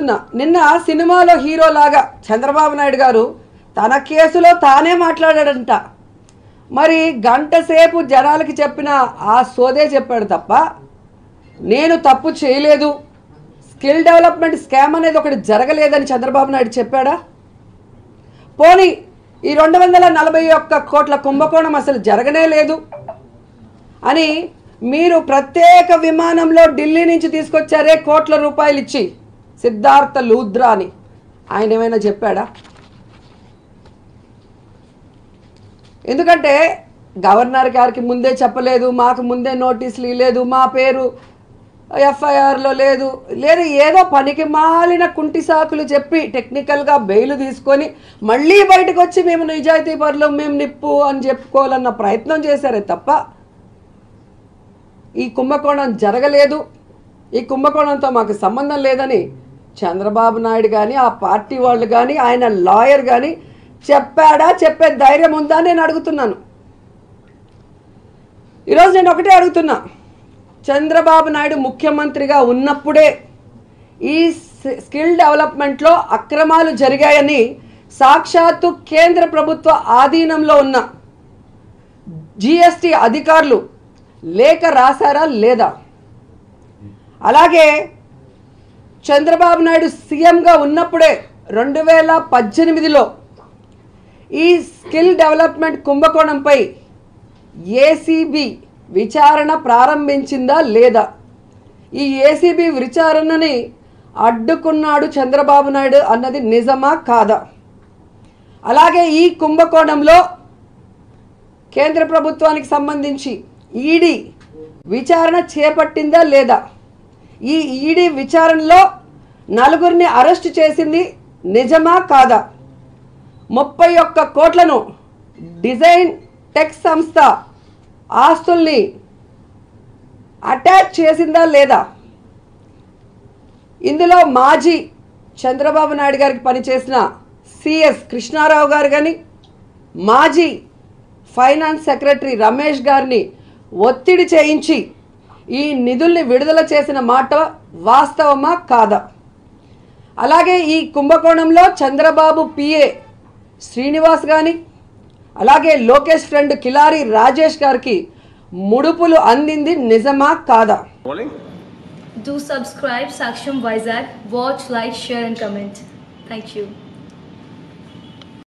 అడుగుతున్నా, నిన్న సినిమాలో హీరోలాగా చంద్రబాబు నాయుడు గారు తన కేసులో తానే మాట్లాడాడంట. మరి గంట సేపు జనాలకి చెప్పిన ఆ సోదే చెప్పాడు తప్ప నేను తప్పు చేయలేదు, స్కిల్ డెవలప్మెంట్ స్కామ్ అనేది ఒకటి జరగలేదని చంద్రబాబు నాయుడు చెప్పాడా? పోనీ ఈ 241 కోట్ల కుంభకోణం అసలు జరగనే లేదు అని మీరు ప్రత్యేక విమానంలో ఢిల్లీ నుంచి తీసుకొచ్చారే కోట్ల రూపాయలు ఇచ్చి సిద్ధార్థ లూద్రా అని ఆయన ఏమైనా చెప్పాడా? ఎందుకంటే గవర్నర్ గారికి ముందే చెప్పలేదు, మాకు ముందే నోటీసులు ఇవ్వలేదు, మా పేరు ఎఫ్ఐఆర్లో లేదు, ఏదో పనికి మాలిన కుంటి సాకులు చెప్పి టెక్నికల్గా బెయిల్ తీసుకొని మళ్ళీ బయటకు వచ్చి మేము నిజాయితీ పరులు, మేము నిప్పు అని చెప్పుకోవాలన్న ప్రయత్నం చేశారే తప్ప ఈ కుంభకోణం జరగలేదు, ఈ కుంభకోణంతో మాకు సంబంధం లేదని చంద్రబాబు నాయుడు కానీ ఆ పార్టీ వాళ్ళు కానీ ఆయన లాయర్ కానీ చెప్పాడా? చెప్పే ధైర్యం ఉందా నేను అడుగుతున్నాను. ఈరోజు నేను ఒకటే అడుగుతున్నా, చంద్రబాబు నాయుడు ముఖ్యమంత్రిగా ఉన్నప్పుడే ఈ స్కిల్ డెవలప్మెంట్లో అక్రమాలు జరిగాయని సాక్షాత్తు కేంద్ర ప్రభుత్వ ఆధీనంలో ఉన్న జిఎస్టి అధికారులు లేఖ రాశారా లేదా? అలాగే చంద్రబాబు నాయుడు సీఎంగా ఉన్నప్పుడే 2018లో ఈ స్కిల్ డెవలప్మెంట్ కుంభకోణంపై ఏసీబీ విచారణ ప్రారంభించిందా లేదా? ఈ ఏసీబీ విచారణని అడ్డుకున్నాడు చంద్రబాబు నాయుడు అన్నది నిజమా కాదా? అలాగే ఈ కుంభకోణంలో కేంద్ర ప్రభుత్వానికి సంబంధించి ఈడీ విచారణ చేపట్టిందా లేదా? ఈ ఈడీ విచారణలో నలుగురిని అరెస్ట్ చేసింది నిజమా కాదా? 31 కోట్లను డిజైన్ టెక్ సంస్థ ఆస్తుల్ని అటాచ్ చేసిందా లేదా? ఇందులో మాజీ చంద్రబాబు నాయుడు గారికి పనిచేసిన సిఎస్ కృష్ణారావు గారు కానీ మాజీ ఫైనాన్స్ సెక్రటరీ రమేష్ గారిని ఒత్తిడి చేయించి ఈ నిధుల్ని విడుదల చేసిన మాట వాస్తవమా కాదా? అలాగే ఈ కుంభకోణంలో చంద్రబాబు పిఏ శ్రీనివాస్ కానీ అలాగే లోకేష్ ఫ్రెండ్ కిలారి రాజేష్ గారికి ముడుపులు అందింది నిజమా కాదా? Do subscribe Saksham Vizag, watch, like, share and comment. Thank you.